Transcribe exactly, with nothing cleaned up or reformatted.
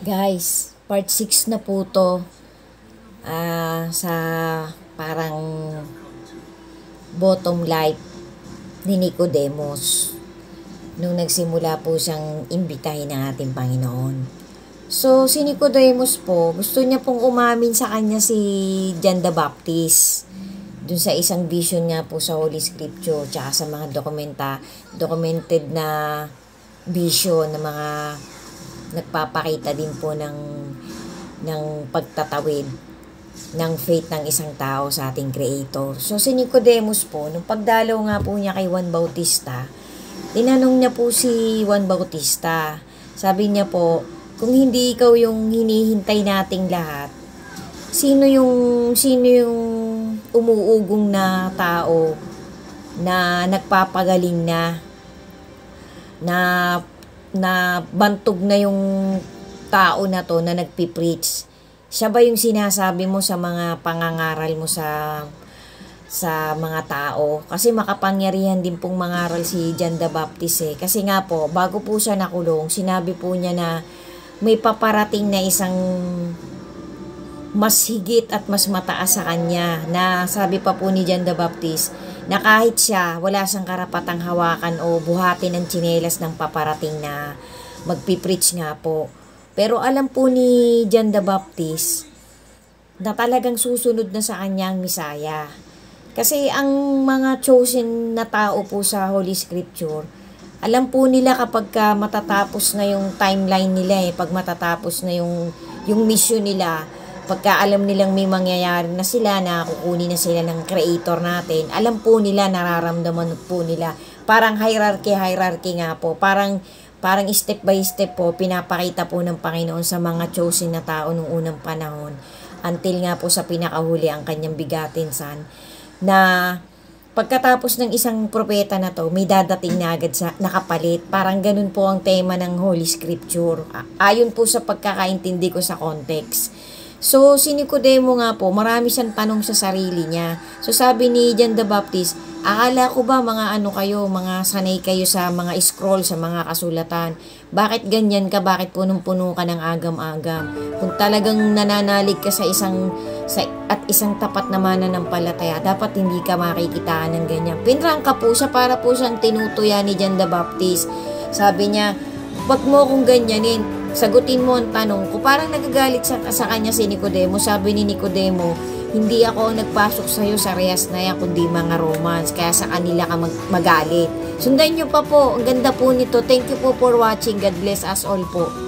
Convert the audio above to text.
Guys, part six na po to ah, sa parang bottom life ni Nicodemus nung nagsimula po siyang imbitahin ng ating Panginoon. So, si Nicodemus po, gusto niya pong umamin sa kanya si John the Baptist dun sa isang vision nga po sa Holy Scripture tsaka sa mga dokumenta, documented na vision ng mga nagpapakita din po ng ng pagtatawid ng faith ng isang tao sa ating Creator. So si Nicodemus po, nung pagdalaw nga po niya kay Juan Bautista, tinanong niya po si Juan Bautista. Sabi niya po, kung hindi ikaw yung hinihintay nating lahat, sino yung sino yung umuugong na tao na nagpapagaling na na na bantog na yung tao na to na nagpipreach? Siya ba yung sinasabi mo sa mga pangangaral mo sa sa mga tao? Kasi makapangyarihan din pong mangaral si John the Baptist eh. Kasi nga po, bago po siya nakulong, sinabi po niya na may paparating na isang mas higit at mas mataas sa kanya, na sabi pa po ni John the Baptist na kahit siya, wala siyang karapatang hawakan o buhatin ng tsinelas ng paparating na magpipreach nga po. Pero alam po ni John the Baptist na talagang susunod na sa kanya ang Misaya. Kasi ang mga chosen na tao po sa Holy Scripture, alam po nila kapag ka matatapos na yung timeline nila eh, pag matatapos na yung, yung mission nila, pagka alam nilang may mangyayari na sila, na kukunin na sila ng Creator natin, alam po nila, nararamdaman po nila. Parang hierarchy, hierarchy nga po. Parang, parang step by step po, pinapakita po ng Panginoon sa mga chosen na tao nung unang panahon. Until nga po sa pinakahuli ang kanyang bigatin son, na pagkatapos ng isang propeta na to, may dadating na agad sa nakapalit. Parang ganun po ang tema ng Holy Scripture. Ayon po sa pagkakaintindi ko sa context. So, si Nicodemo nga po, marami siyang tanong sa sarili niya. So, sabi ni John the Baptist, akala ko ba mga ano kayo, mga sanay kayo sa mga scroll, sa mga kasulatan? Bakit ganyan ka? Bakit punong-puno ka ng agam-agam? Kung talagang nananalig ka sa isang sa, at isang tapat na mananampalataya, dapat hindi ka makikitaan ng ganyan. Pinrang ka po siya, para po siyang tinutuya ni John the Baptist. Sabi niya, wag mo kong ganyanin, sagutin mo ang tanong ko. Parang nagagalit sa, sa kanya si Nicodemo. Sabi ni Nicodemo, hindi ako nagpasok sa iyo sa rehas na yan, kundi mga Romans. Kaya sa kanila ka mag magalit. Sundan nyo pa po. Ang ganda po nito. Thank you po for watching. God bless us all po.